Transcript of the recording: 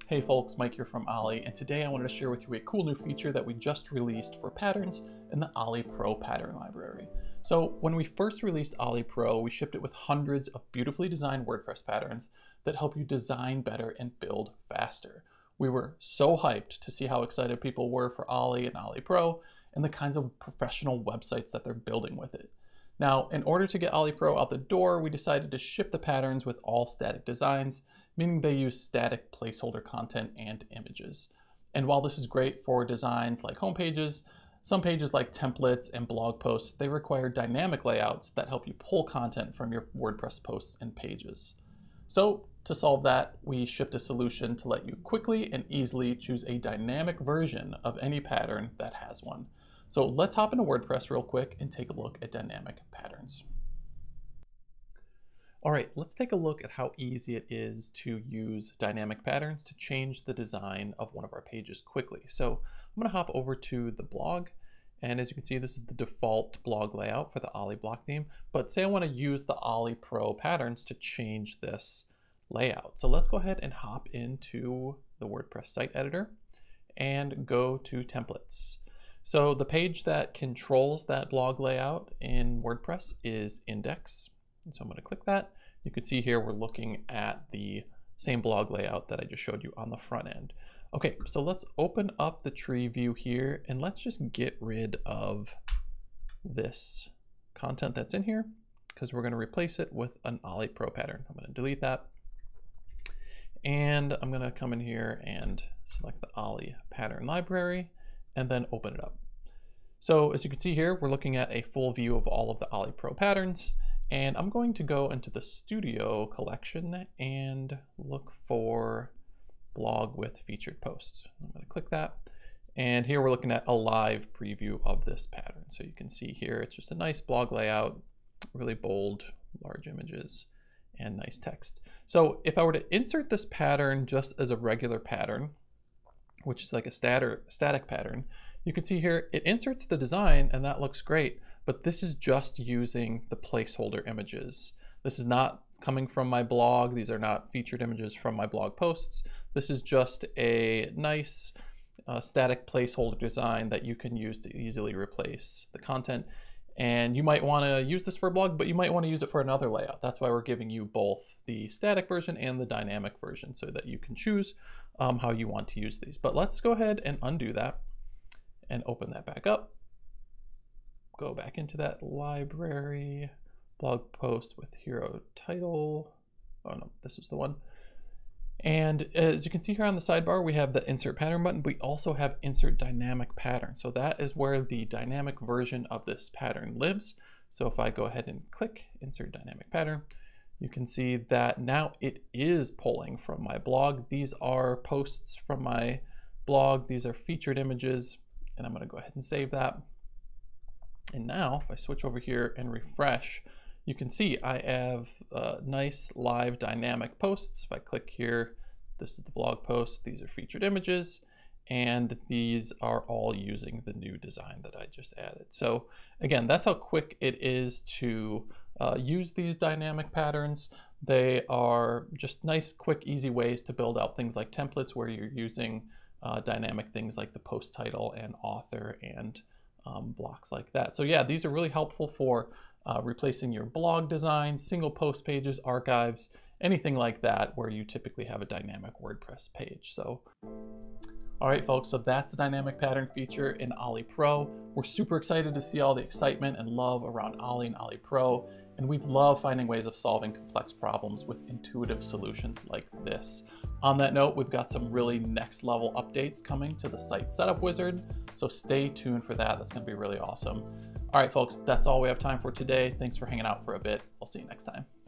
Hey folks, Mike here from Ollie, and today I wanted to share with you a cool new feature that we just released for patterns in the Ollie Pro pattern library. So when we first released Ollie Pro, we shipped it with hundreds of beautifully designed WordPress patterns that help you design better and build faster. We were so hyped to see how excited people were for Ollie and Ollie Pro and the kinds of professional websites that they're building with it. Now, in order to get Ollie Pro out the door, we decided to ship the patterns with all static designs, meaning they use static placeholder content and images. And while this is great for designs like home pages, some pages like templates and blog posts, they require dynamic layouts that help you pull content from your WordPress posts and pages. So to solve that, we shipped a solution to let you quickly and easily choose a dynamic version of any pattern that has one. So let's hop into WordPress real quick and take a look at dynamic patterns. All right, let's take a look at how easy it is to use dynamic patterns to change the design of one of our pages quickly. So I'm gonna hop over to the blog, and as you can see, this is the default blog layout for the Ollie block theme, but say I wanna use the Ollie Pro patterns to change this layout. So let's go ahead and hop into the WordPress site editor and go to templates. So the page that controls that blog layout in WordPress is index. And so I'm going to click that. You can see here we're looking at the same blog layout that I just showed you on the front end. Okay, so let's open up the tree view here and let's just get rid of this content that's in here because we're going to replace it with an Ollie Pro pattern. I'm going to delete that. And I'm going to come in here and select the Ollie pattern library and then open it up. So as you can see here, we're looking at a full view of all of the Ollie Pro patterns. And I'm going to go into the Studio collection and look for blog with featured posts. I'm going to click that. And here we're looking at a live preview of this pattern. So you can see here, it's just a nice blog layout, really bold, large images, and nice text. So if I were to insert this pattern just as a regular pattern, which is like a static pattern, you can see here it inserts the design and that looks great, but this is just using the placeholder images. This is not coming from my blog. These are not featured images from my blog posts. This is just a nice static placeholder design that you can use to easily replace the content. And you might want to use this for a blog, but you might want to use it for another layout. That's why we're giving you both the static version and the dynamic version so that you can choose how you want to use these. But let's go ahead and undo that and open that back up. Go back into that library, blog post with hero title. Oh no, this is the one. And as you can see here on the sidebar, we have the insert pattern button. We also have insert dynamic pattern. So that is where the dynamic version of this pattern lives. So if I go ahead and click insert dynamic pattern, you can see that now it is pulling from my blog. These are posts from my blog. These are featured images, and I'm going to go ahead and save that. And now if I switch over here and refresh, you can see I have nice live dynamic posts. If I click here, this is the blog post. These are featured images, and these are all using the new design that I just added. So again, that's how quick it is to use these dynamic patterns. They are just nice, quick, easy ways to build out things like templates where you're using dynamic things like the post title and author and blocks like that. So yeah, these are really helpful for replacing your blog designs, single post pages, archives, anything like that where you typically have a dynamic WordPress page. So, all right, folks, so that's the dynamic pattern feature in Ollie Pro. We're super excited to see all the excitement and love around Ollie and Ollie Pro, and we love finding ways of solving complex problems with intuitive solutions like this. On that note, we've got some really next level updates coming to the site setup wizard, so stay tuned for that. That's going to be really awesome. All right, folks, that's all we have time for today. Thanks for hanging out for a bit. I'll see you next time.